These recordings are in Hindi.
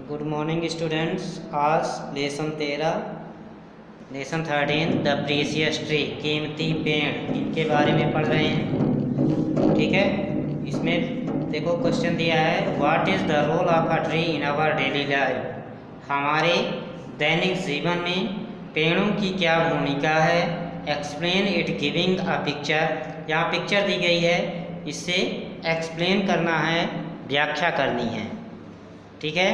Good morning students. आज लेसन 13 द प्रीशियस ट्री, कीमती पेड़, इनके बारे में पढ़ रहे हैं। ठीक है, इसमें देखो क्वेश्चन दिया है, what is the role of a tree in our daily life. हमारे दैनिक जीवन में पेड़ों की क्या भूमिका है। Explain it giving a picture, यहाँ पिक्चर दी गई है, इससे एक्सप्लेन करना है, व्याख्या करनी है। ठीक है,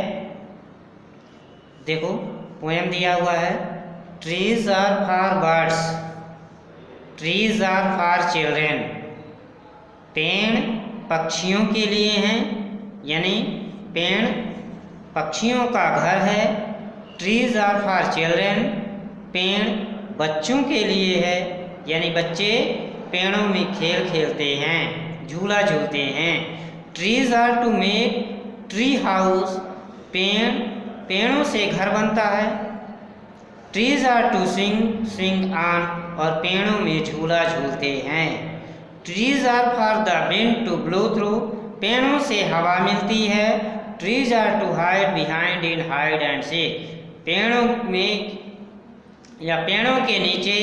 देखो पोएम दिया हुआ है, trees are for birds, trees are for children. पेड़ पक्षियों के लिए हैं, यानी पेड़ पक्षियों का घर है। ट्रीज आर फॉर चिल्ड्रेन, पेड़ बच्चों के लिए है, यानी बच्चे पेड़ों में खेल खेलते हैं, झूला झूलते हैं। Trees are to make tree house, पेड़ों से घर बनता है। Trees are to swing on, और पेड़ों में झूला झूलते हैं। Trees are for the wind to blow through, पेड़ों से हवा मिलती है। Trees are to hide behind in hide and seek, पेड़ों में या पेड़ों के नीचे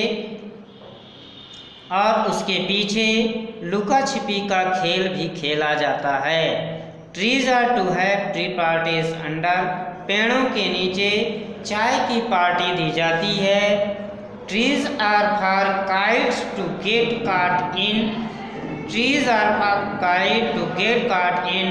और उसके पीछे लुका छिपी का खेल भी खेला जाता है। Trees are to have tree parties under, पेड़ों के नीचे चाय की पार्टी दी जाती है। Trees are for kites to get caught in, trees are for kite to get caught in,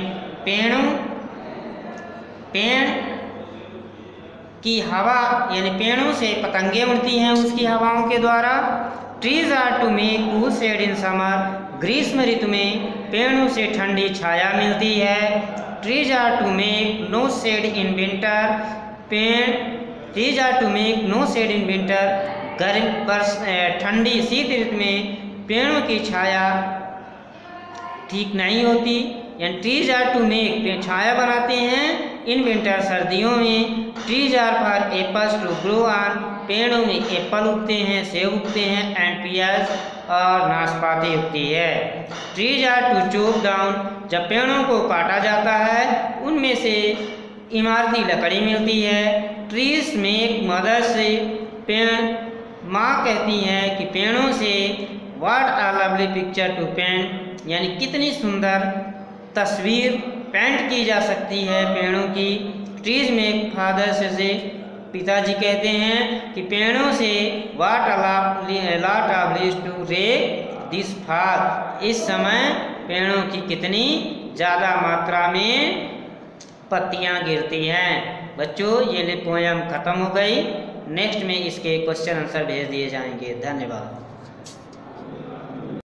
पेड़ की हवा, यानी पेड़ों से पतंगे उड़ती हैं उसकी हवाओं के द्वारा। Trees are to make cool shade in summer, ग्रीष्म ऋतु में पेड़ों से ठंडी छाया मिलती है। Trees are to make no shade in winter, trees are to make no shade in winter, ठंडी शीत ऋतु में पेड़ों की छाया ठीक नहीं होती, यानी ट्रीज आर टू मेक छाया बनाते हैं इन विंटर, सर्दियों में। Trees are for apples to grow on, पेड़ों में एप्पल उगते हैं, सेब उगते हैं, एंड पियर्स, और नाशपाती उगती है। Trees are to chop down, जब पेड़ों को काटा जाता है उनमें से इमारती लकड़ी मिलती है। ट्रीज मेक मदर से, पेड़ माँ कहती हैं कि पेड़ों से what a lovely picture to paint, यानी कितनी सुंदर तस्वीर पेंट की जा सकती है पेड़ों की। ट्रीज मेक फादर से, पिताजी कहते हैं कि पेड़ों से what a lot of leaves to rake this fall, इस समय पेड़ों की कितनी ज़्यादा मात्रा में पत्तियां गिरती हैं। बच्चों, ये पोएम ख़त्म हो गई। नेक्स्ट में इसके क्वेश्चन आंसर भेज दिए जाएंगे। धन्यवाद।